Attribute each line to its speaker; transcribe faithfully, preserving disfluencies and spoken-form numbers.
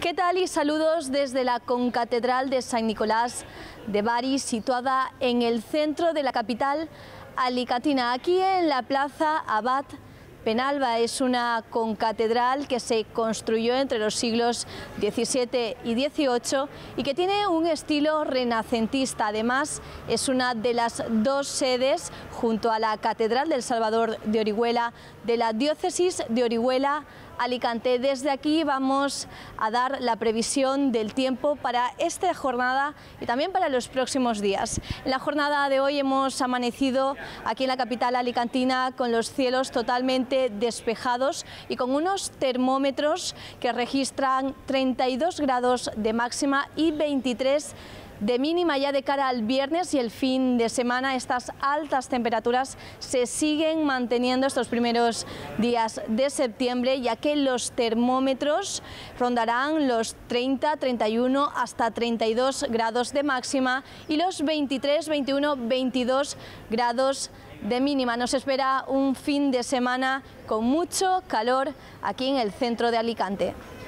Speaker 1: ¿Qué tal? Y saludos desde la concatedral de San Nicolás de Bari, situada en el centro de la capital alicantina, aquí en la plaza Abad Penalba. Es una concatedral que se construyó entre los siglos diecisiete y dieciocho y que tiene un estilo renacentista. Además, es una de las dos sedes, junto a la Catedral del Salvador de Orihuela, de la diócesis de Orihuela Alicante. Desde aquí vamos a dar la previsión del tiempo para esta jornada y también para los próximos días. En la jornada de hoy hemos amanecido aquí en la capital alicantina con los cielos totalmente despejados y con unos termómetros que registran treinta y dos grados de máxima y veintitrés de mínima. Ya de cara al viernes y el fin de semana, estas altas temperaturas se siguen manteniendo estos primeros días de septiembre, ya que los termómetros rondarán los treinta, treinta y uno hasta treinta y dos grados de máxima y los veintitrés, veintiuno, veintidós grados de mínima. Nos espera un fin de semana con mucho calor aquí en el centro de Alicante.